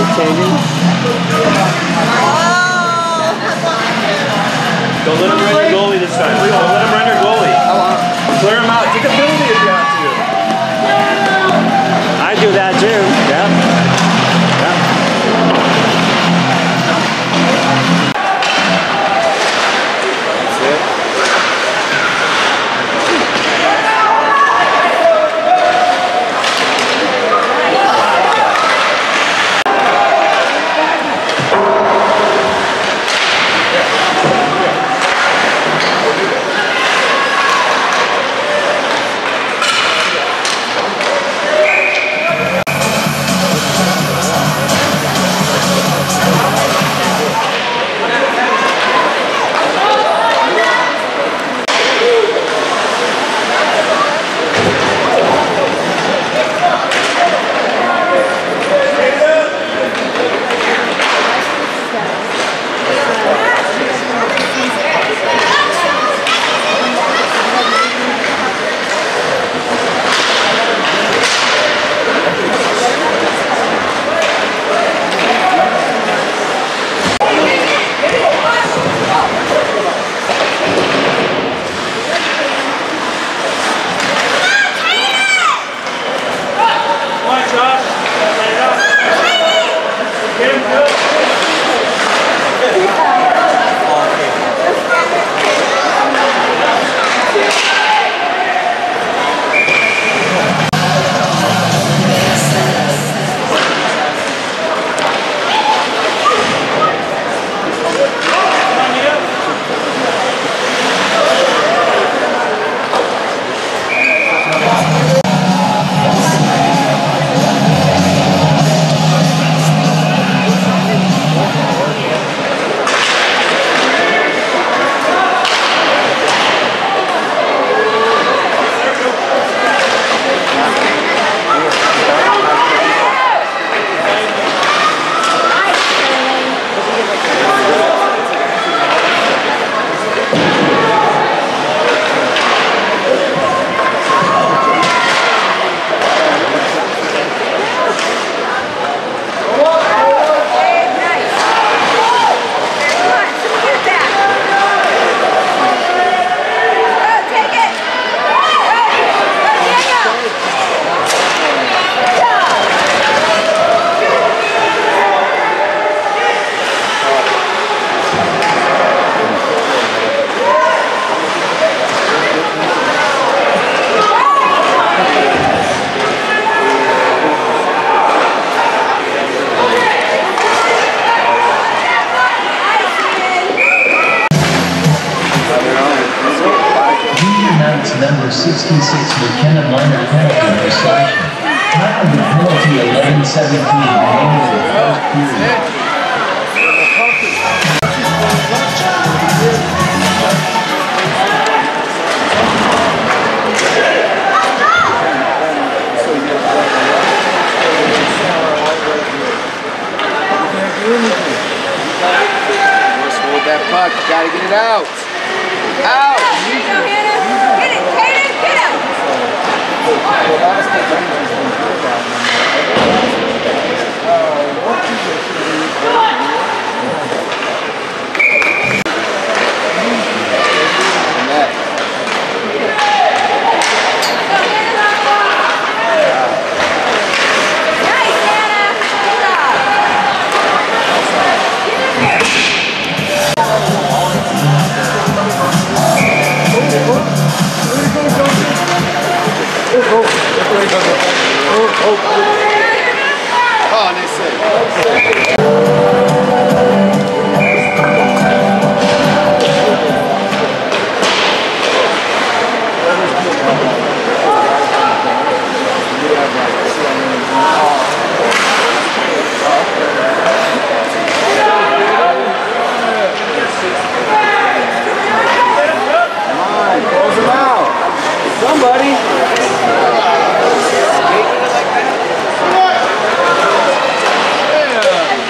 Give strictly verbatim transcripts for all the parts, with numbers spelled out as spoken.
changing. Don't let him run your goalie this time. Don't let him run your goalie. Clear him out. Take a penalty if you have to. I do that too. Yeah. Yeah. That's it. Number sixty-six McKenna minor penalty for slashing. Time of the penalty eleven seventeen, remaining in the first period. Just hold that puck, you gotta get it out. Out! Oh, nice save. Somebody.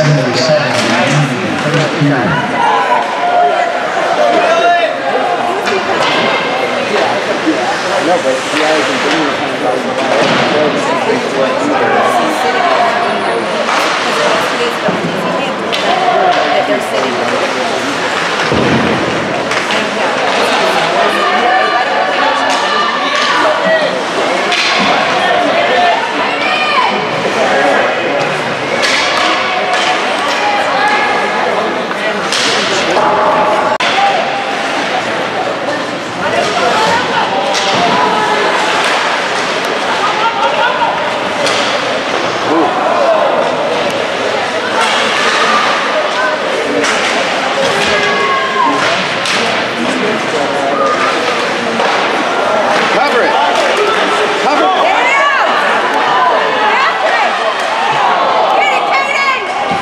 number seven remaining in the first period. No, but the guys in Green kind of got they're sitting Cover it. Cover it. Get it out. After it. Get it, Kaden.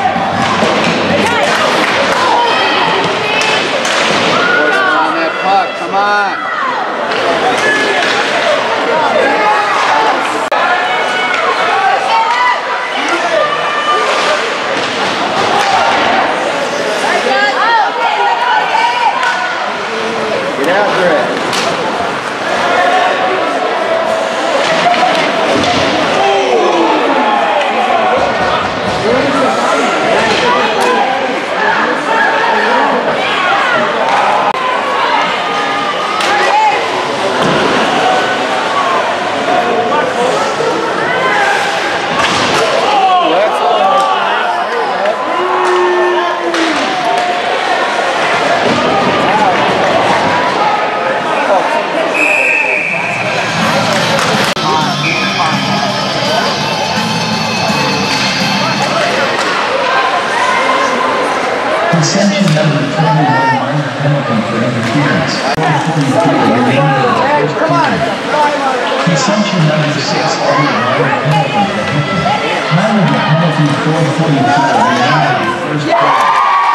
On that puck. Come on. Get after it. Concession number twenty-one, minor penalty for interference. four forty-three remaining in the first period. Concession number six, minor penalty for hooking. Time of the penalty four forty-three remaining in the first period.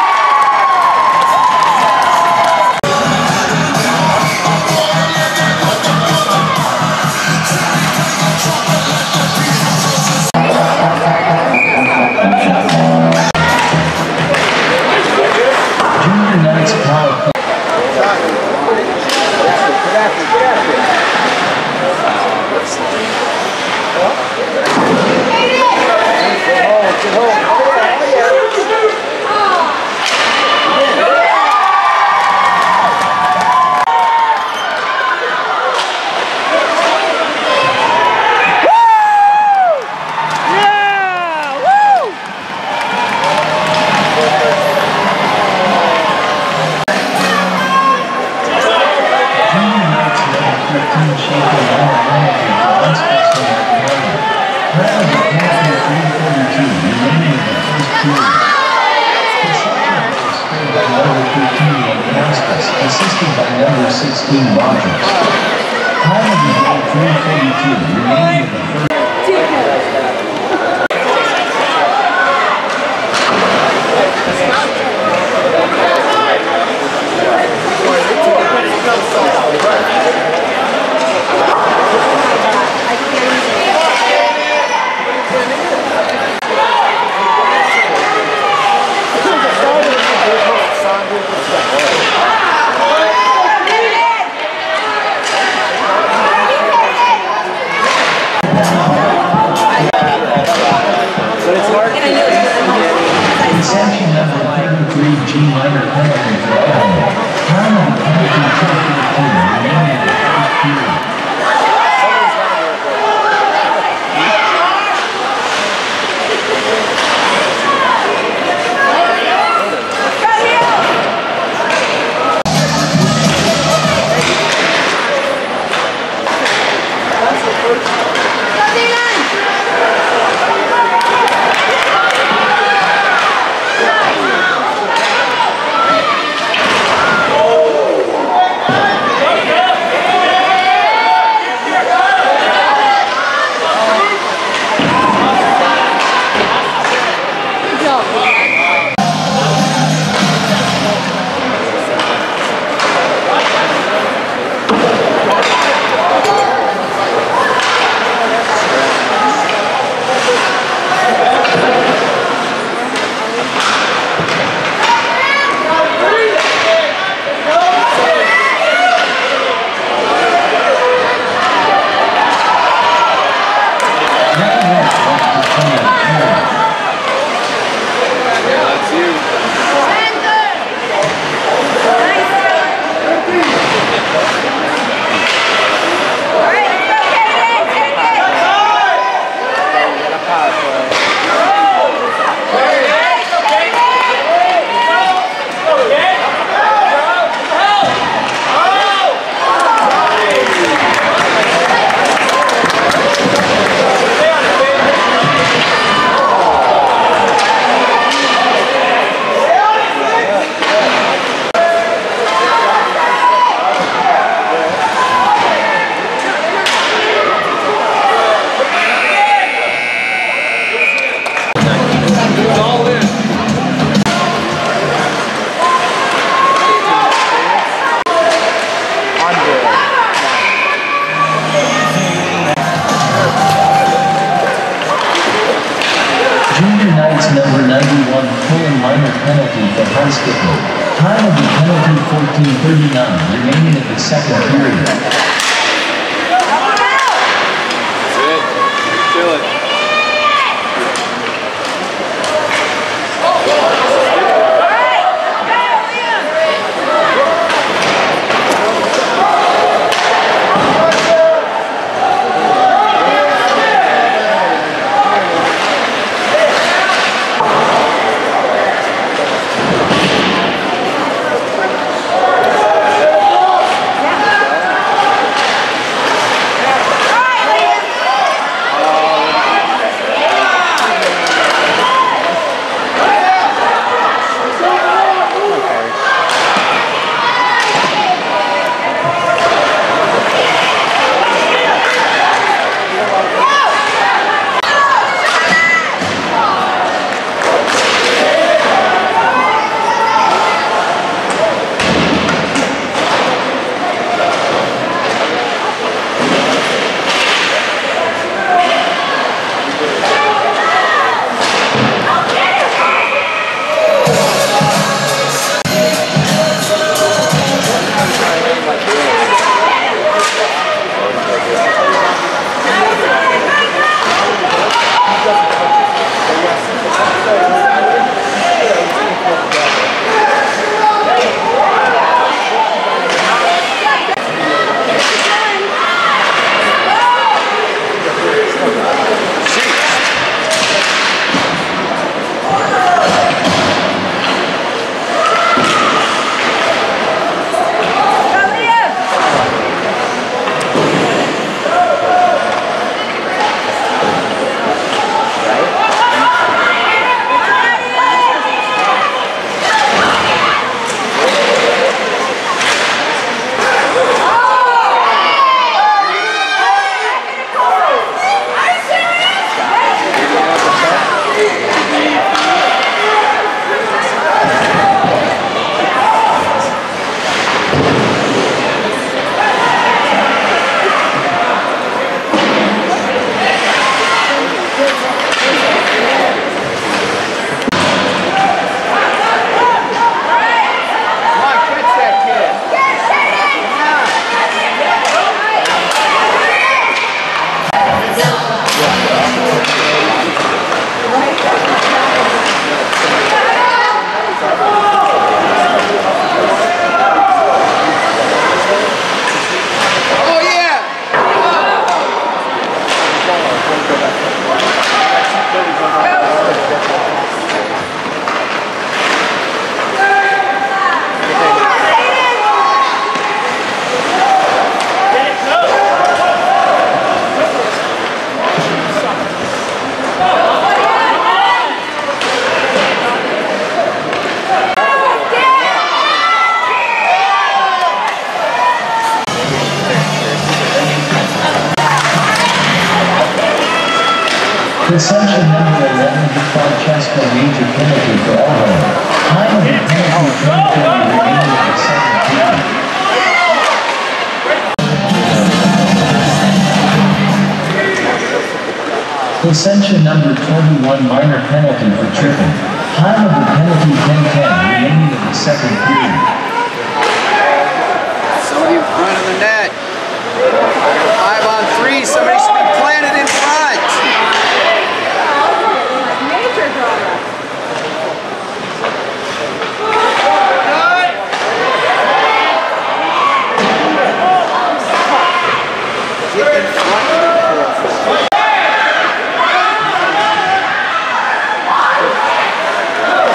Assisted by number sixteen Rogers. Time of the game three forty-two remaining in the first. Concession number thirty-three, G minor penalty for Idaho. Time of the penalty two fifteen remaining in the first period. place kicking. Time of the penalty fourteen thirty-nine, remaining in the second period. That's it. Kill it. Concession number eleven, Francesco major penalty for elbow. Time of the penalty ten thirty, remaining in the second period. Concession number twenty-one, minor penalty for tripping. Time of the penalty ten ten, remaining in the second period. Somebody in front of the net. Five on three. Somebody should be planted in front. Major drama. Get in front of the ball.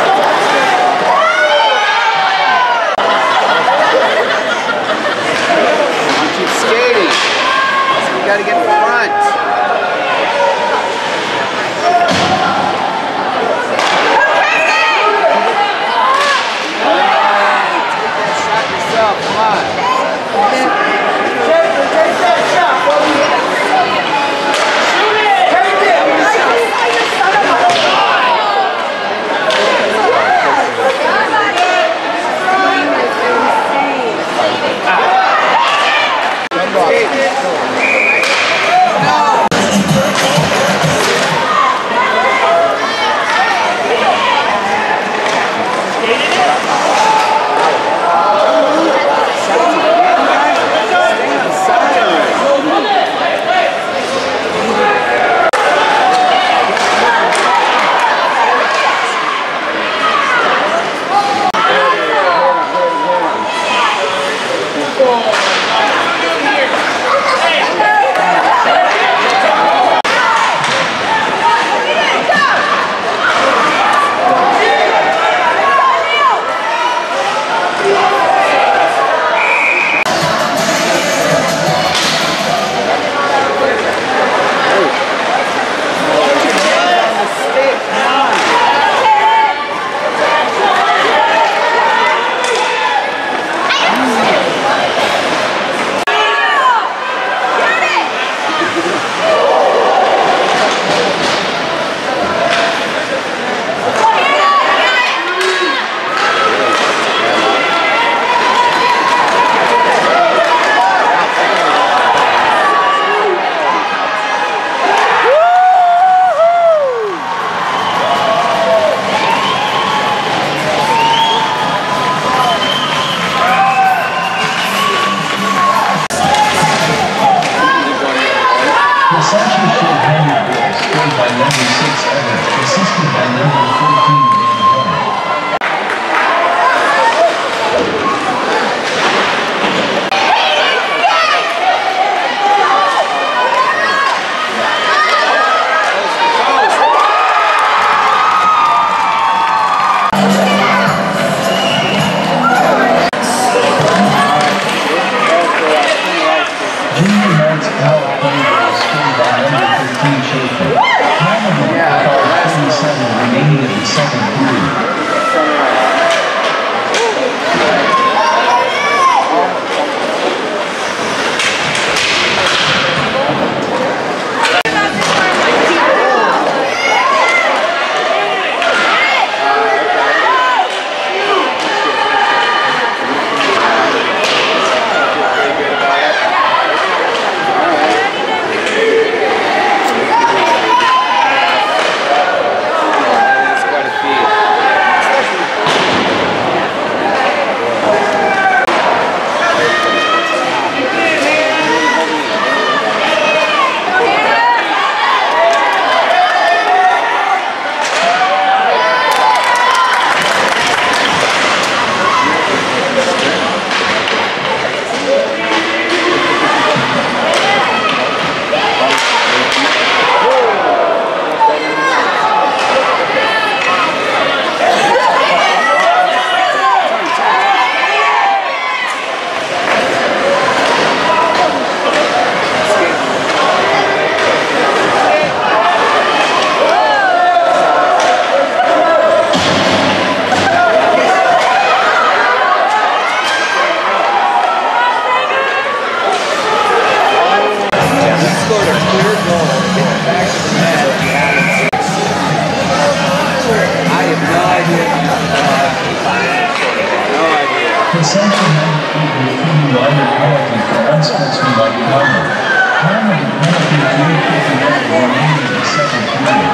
Essential number eight will give you minor penalty for unsportsmanlike conduct. Time of the penalty three fifty-one remaining in the second period.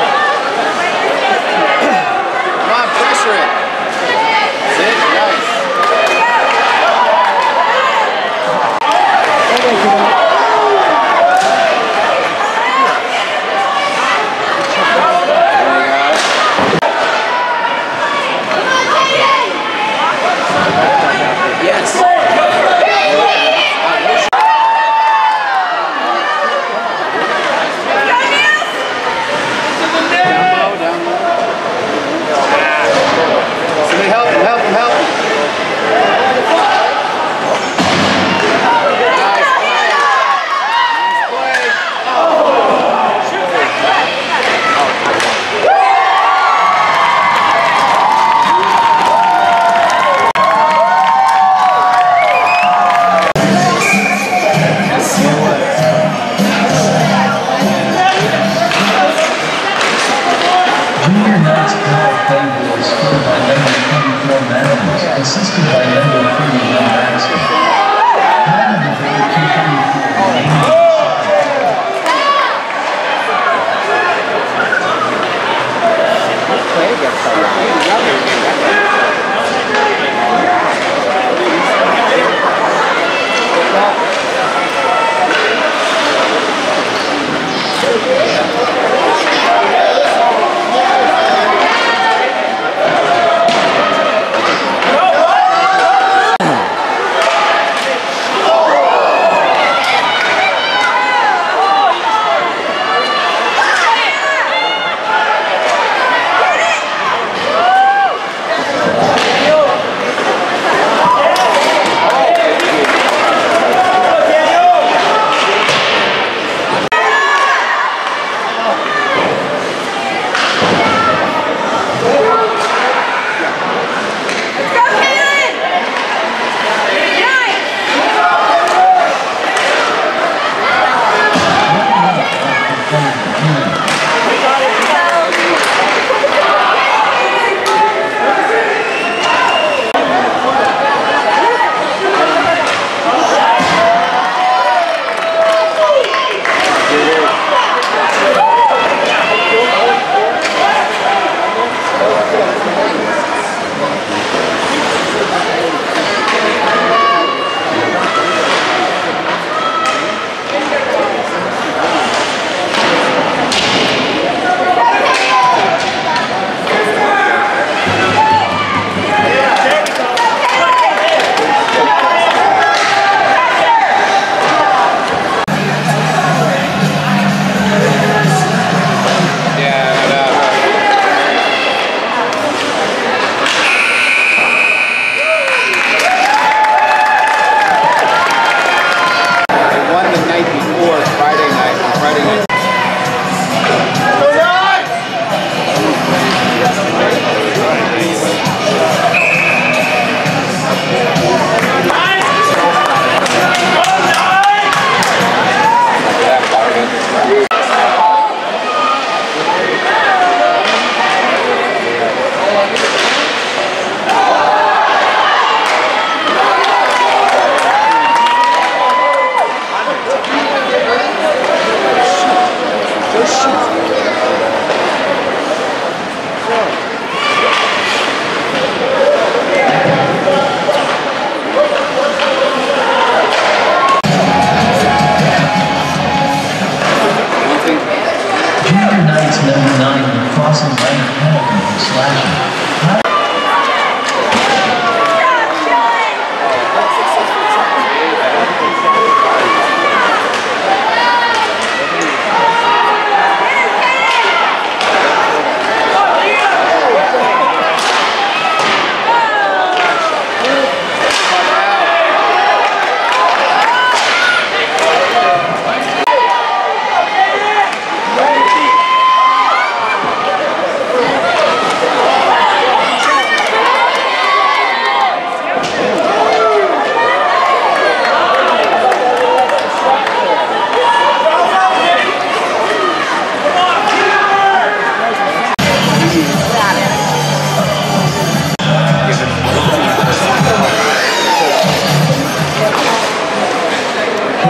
Come on, pressure it. That's it, nice. Yes. Somebody help him, help him, help him. Nice play. Nice play. Junior Knights power play was scored by number twenty-four Panthers, assisted by number thirty-one Baxter. Time of the play two thirty-four remaining.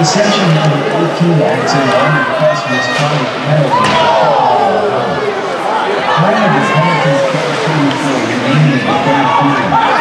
Concession number eighteen acts in minor plus misconduct penalty. Time of the penalty twelve thirty-four remaining in the third period.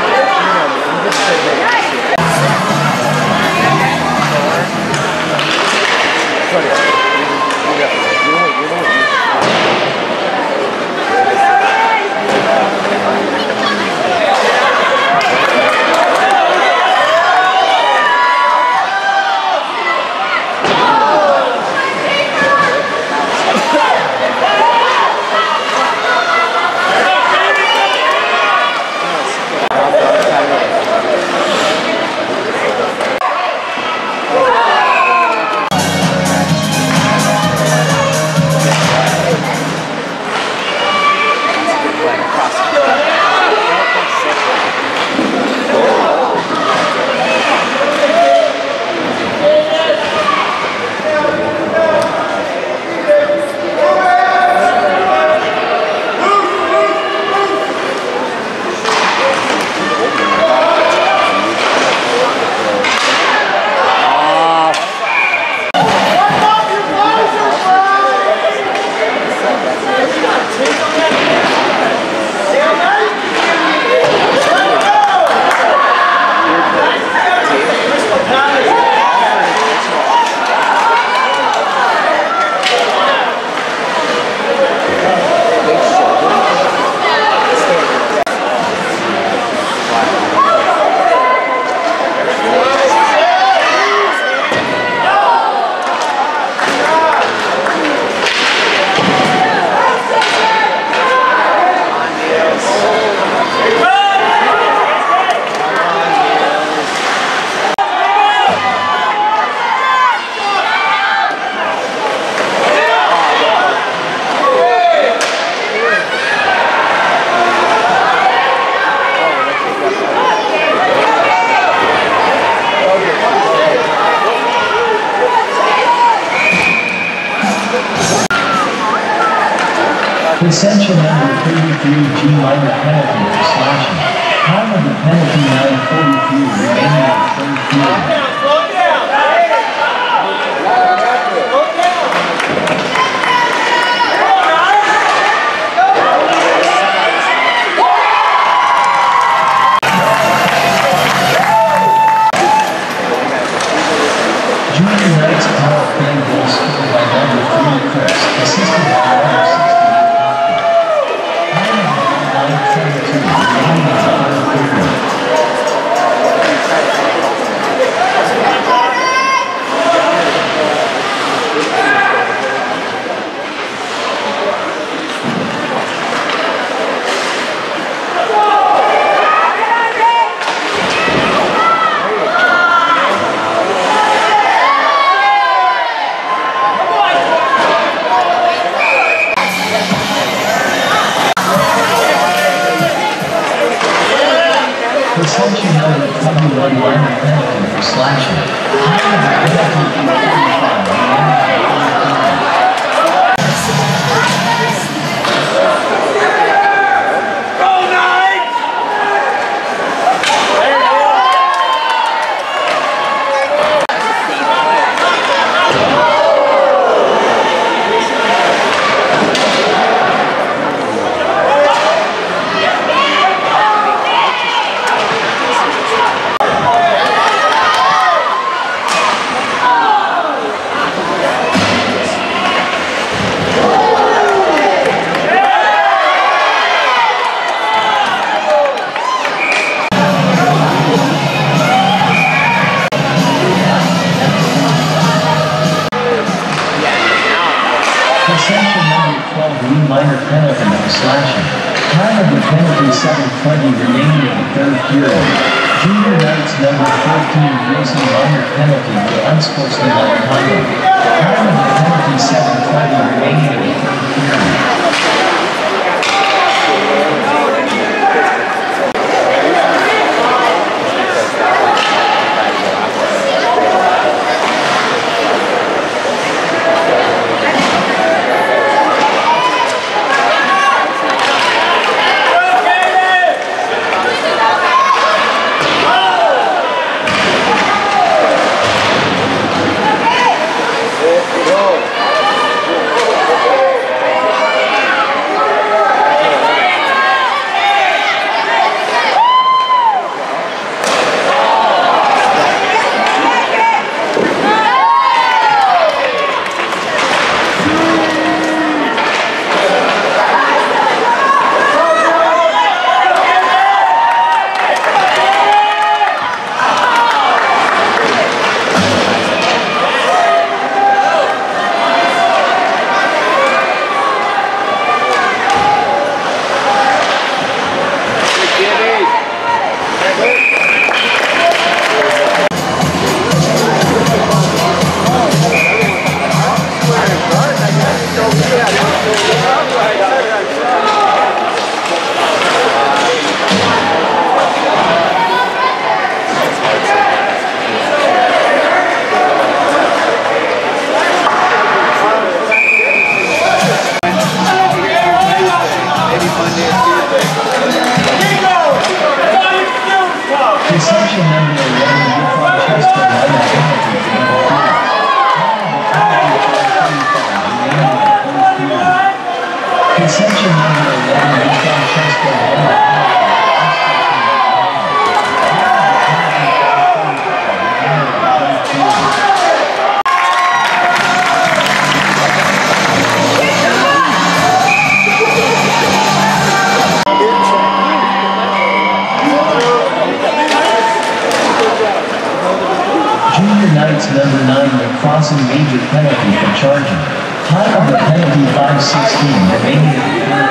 Concession number thirty-three G minor penalty for slashing. Time of the penalty nine forty-three remaining in the third period. Junior Knights power play goal scored by number three Chris, assisted by number sixty-eight. Concession number twenty-one minor penalty for slashing. Time of the penalty thirty-five Concession number twelve minor penalty for slashing. Time of the penalty seven twenty remaining in the third period. Junior Knights number fourteen Wilson minor penalty for unsportsmanlike conduct. Time of the penalty seven twenty remaining in the third period. Conception number eleven, New Francesco, minor penalty for number three. Conception number eleven, New Francesco, minor Junior Knights number nine, crossing major penalty for charging. Time of the penalty five sixteen, remaining at the